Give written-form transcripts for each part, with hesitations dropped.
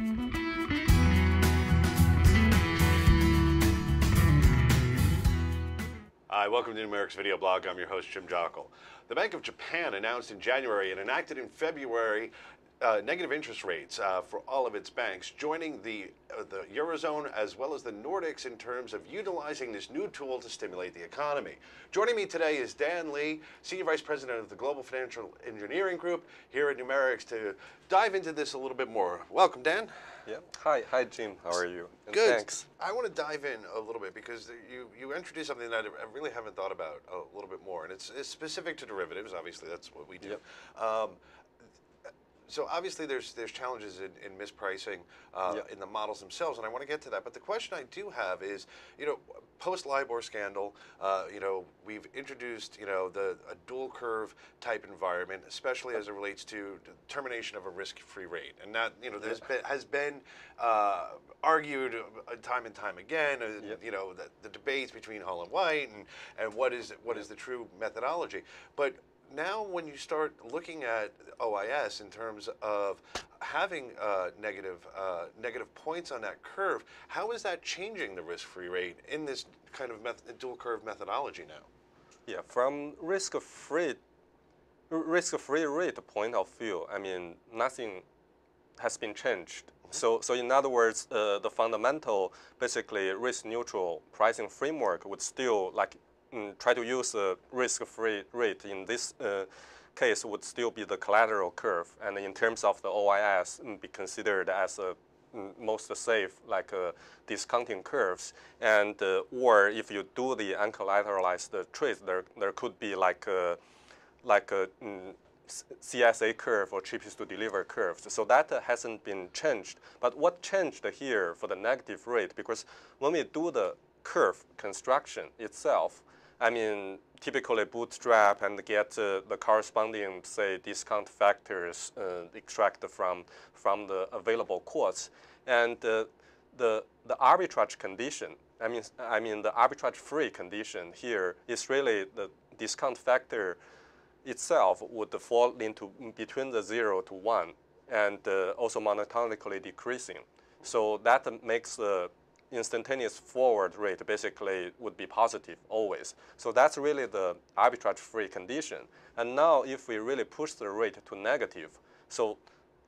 Hi, welcome to the Numerix video blog. I'm your host, Jim Jockle. The Bank of Japan announced in January and enacted in February negative interest rates for all of its banks, joining the Eurozone as well as the Nordics in terms of utilizing this new tool to stimulate the economy. Joining me today is Dan Lee, Senior Vice President of the Global Financial Engineering Group here at Numerix, to dive into this a little bit more. Welcome, Dan. Yeah. Hi, Jim. How are you? And good. Thanks. I want to dive in a little bit because you introduced something that I really haven't thought about a little bit more, and it's specific to derivatives. Obviously, that's what we do. Yep. So obviously there's challenges in mispricing in the models themselves, and I want to get to that. But the question I do have is, post LIBOR scandal, we've introduced, a dual curve type environment, especially as it relates to termination of a risk-free rate, and that has been argued time and time again. The debates between Hull and White and what is the true methodology, but now, when you start looking at OIS in terms of having negative points on that curve, how is that changing the risk-free rate in this kind of dual curve methodology now? Yeah, from risk-free rate point of view, I mean, nothing has been changed. So in other words, the fundamental, basically risk-neutral pricing framework would still try to use a risk-free rate in this case would still be the collateral curve, and in terms of the OIS, be considered as a most safe, discounting curves. And or if you do the uncollateralized trades, there could be like a CSA curve or cheapest to deliver curves. So that hasn't been changed. But what changed here for the negative rate? Because when we do the curve construction itself, I mean, typically bootstrap and get the corresponding, say, discount factors extracted from the available quotes, and the arbitrage condition. I mean the arbitrage-free condition here is really the discount factor itself would fall into between the 0 to 1, and also monotonically decreasing. So that makes the instantaneous forward rate basically would be positive always. So that's really the arbitrage-free condition. And now if we really push the rate to negative, so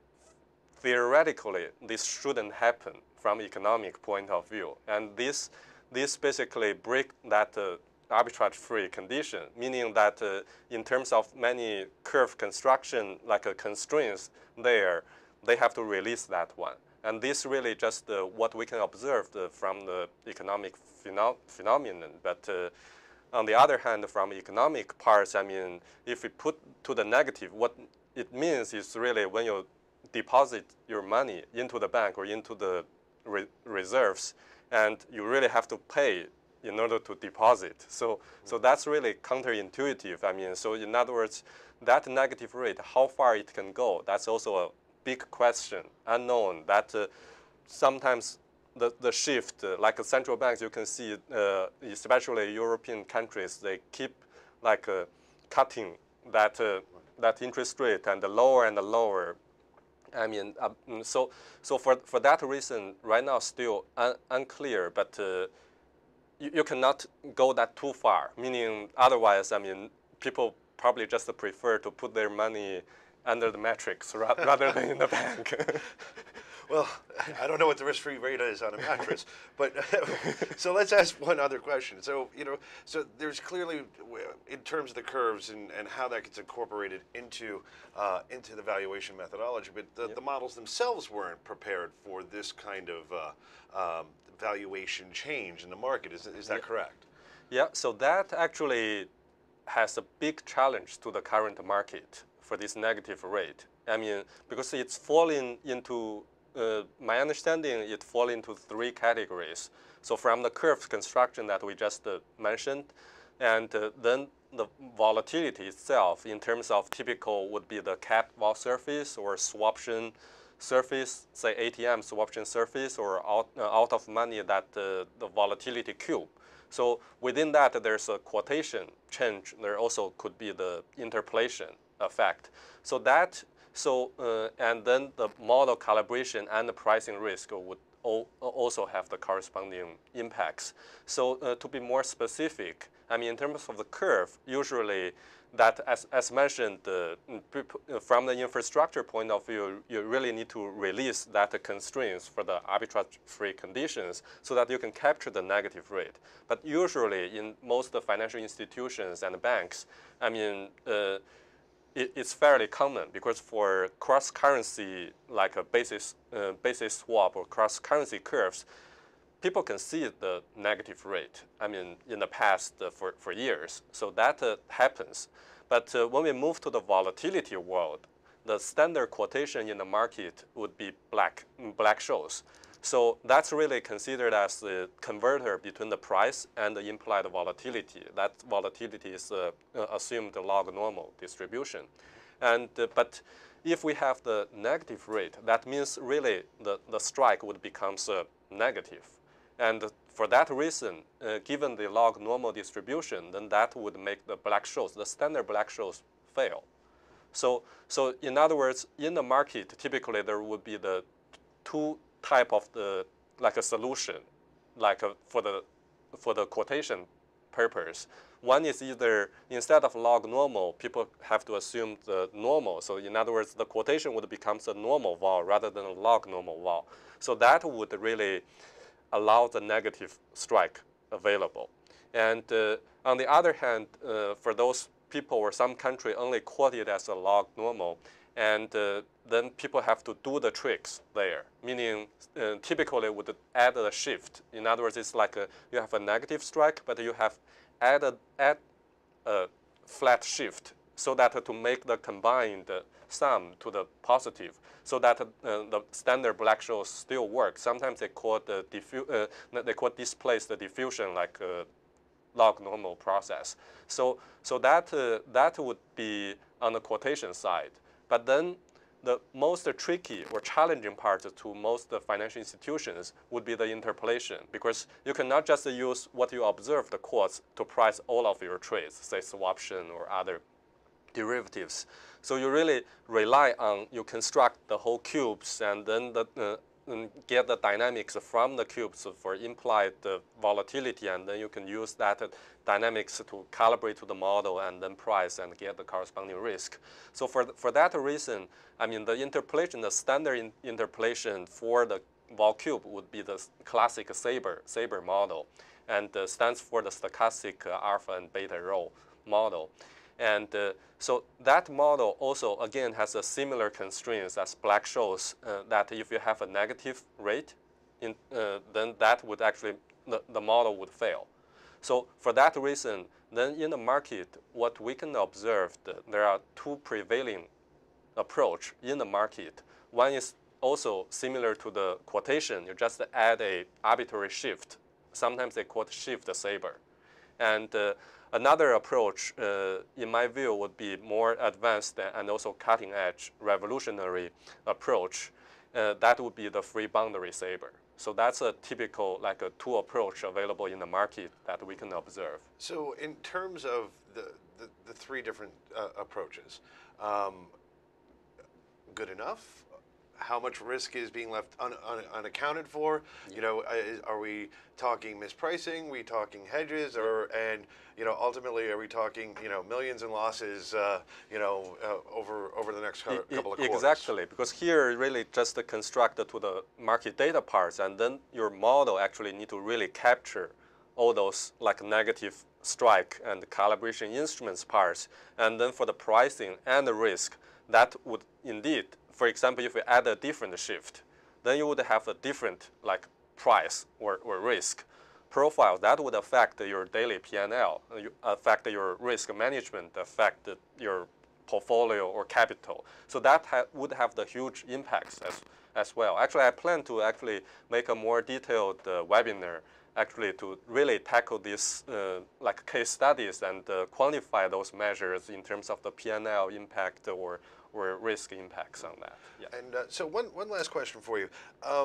theoretically this shouldn't happen from economic point of view. And this basically break that arbitrage-free condition, meaning that in terms of many curve construction constraints there, they have to release that one. And this really just what we can observe from the economic phenomenon. But on the other hand, from economic parts, I mean, if we put to the negative, what it means is really when you deposit your money into the bank or into the reserves, and you really have to pay in order to deposit. So that's really counterintuitive. I mean, so in other words, that negative rate, how far it can go, that's also a big question, unknown, that sometimes the shift, like central banks, you can see, especially European countries, they keep cutting that interest rate and lower and lower. I mean, so for that reason, right now still unclear, but you cannot go that too far, meaning otherwise, I mean, people probably just prefer to put their money under the matrix rather than in the bank. Well, I don't know what the risk-free rate is on a mattress, but so let's ask one other question. So so there's clearly, in terms of the curves and how that gets incorporated into the valuation methodology, but the models themselves weren't prepared for this kind of valuation change in the market. Is that correct? Yeah. So that actually has a big challenge to the current market for this negative rate. I mean, because it's falling into, my understanding, it falls into 3 categories. So from the curve construction that we just mentioned, and then the volatility itself in terms of typical would be the cap vol surface or swaption surface, say ATM swaption surface, or out of money that the volatility cube. So within that, there's a quotation change. There also could be the interpolation effect. So that So and then the model calibration and the pricing risk would also have the corresponding impacts. So to be more specific, I mean, in terms of the curve, usually that, as mentioned, from the infrastructure point of view, you really need to release that constraints for the arbitrage-free conditions so that you can capture the negative rate. But usually, in most of the financial institutions and banks, I mean, it's fairly common because for cross-currency, like a basis swap or cross-currency curves, people can see the negative rate, I mean, in the past for years. So that happens. But when we move to the volatility world, the standard quotation in the market would be Black-Scholes. So that's really considered as the converter between the price and the implied volatility. That volatility is assumed log normal distribution. And but if we have the negative rate, that means really the strike would become negative. And for that reason, given the log normal distribution, then that would make the Black-Scholes, the standard Black-Scholes, fail. So in other words, in the market, typically there would be the two type of like a solution, like for the quotation purpose. One is either instead of log normal, people have to assume the normal. So in other words, the quotation would become the normal vol rather than a log normal vol. So that would really allow the negative strike available. And on the other hand, for those people or some country only quote it as a log normal, and then people have to do the tricks there, meaning typically would add a shift. In other words, it's like you have a negative strike, but you have add a flat shift so that to make the combined sum to the positive, so that the standard Black-Scholes still works. Sometimes they quote displace the diffusion like log normal process. So that would be on the quotation side. But then the most tricky or challenging part to most financial institutions would be the interpolation, because you cannot just use what you observe the quotes to price all of your trades, say swaption or other derivatives. So you really rely on, you construct the whole cubes and then get the dynamics from the cubes for implied volatility, and then you can use that dynamics to calibrate to the model and then price and get the corresponding risk. So for that reason, I mean, the interpolation, the standard interpolation for the vol cube would be the classic Saber model, and stands for the stochastic alpha and beta rho model. And so that model also, again, has a similar constraints as Black-Scholes, that if you have a negative rate, then that would actually, the model would fail. So for that reason, then in the market, what we can observe, there are two prevailing approach in the market. One is also similar to the quotation. You just add a arbitrary shift. Sometimes they quote shift Saber. And another approach, in my view, would be more advanced and also cutting-edge, revolutionary approach. That would be the free boundary Saber. So that's a typical, like a two approach available in the market that we can observe. So in terms of the three different approaches, good enough? How much risk is being left unaccounted for? You know, are we talking mispricing? Are we talking hedges? And you know, ultimately, are we talking, you know, millions in losses, you know, over the next couple of quarters? Exactly, because here really just construct to the market data parts, and then your model actually need to really capture all those like negative strike and calibration instruments parts, and then for the pricing and the risk, that would indeed, for example, if you add a different shift, then you would have a different like price or risk profile. That would affect your daily P&L, affect your risk management, affect your portfolio or capital. So that would have the huge impacts as well. Actually, I plan to actually make a more detailed webinar actually to really tackle these like case studies and quantify those measures in terms of the P&L impact or risk impacts on that. Yeah. And so one last question for you.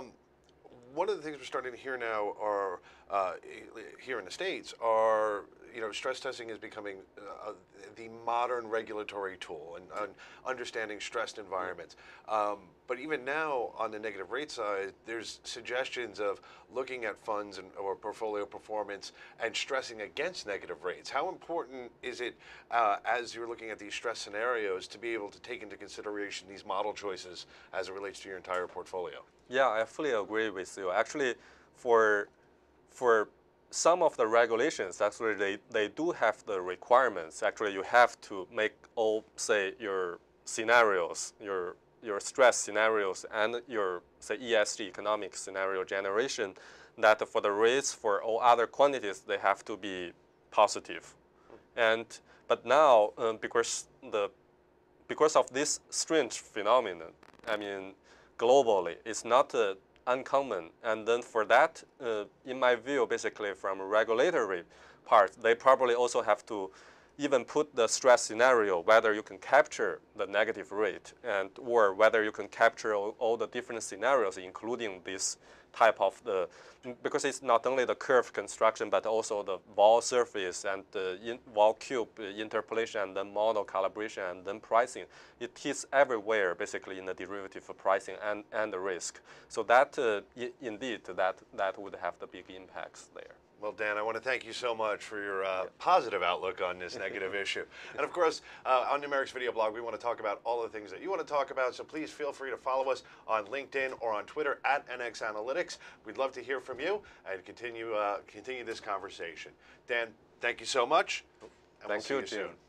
One of the things we're starting to hear now are here in the States are, stress testing is becoming the modern regulatory tool and understanding stressed environments. But even now, on the negative rate side, there's suggestions of looking at funds or portfolio performance and stressing against negative rates. How important is it, as you're looking at these stress scenarios, to be able to take into consideration these model choices as it relates to your entire portfolio? Yeah, I fully agree with you. Actually, for some of the regulations, actually they do have the requirements. Actually, you have to make all, say, your scenarios, your stress scenarios, and your, say, ESG, economic scenario generation, that for the rates for all other quantities, they have to be positive. But now, because of this strange phenomenon, I mean, globally, it's not uncommon. And then for that, in my view, basically from a regulatory part, they probably also have to even put the stress scenario, whether you can capture the negative rate or whether you can capture all the different scenarios, including this type of because it's not only the curve construction, but also the wall surface and the wall cube interpolation and then model calibration and then pricing. It hits everywhere, basically, in the derivative for pricing and the risk. So that, indeed, that would have the big impacts there. Well, Dan, I want to thank you so much for your positive outlook on this negative issue. And of course, on Numerix Video Blog, we want to talk about all the things that you want to talk about. So please feel free to follow us on LinkedIn or on Twitter at NX Analytics. We'd love to hear from you and continue this conversation. Dan, thank you so much. And Thank we'll you, see you Jim. soon.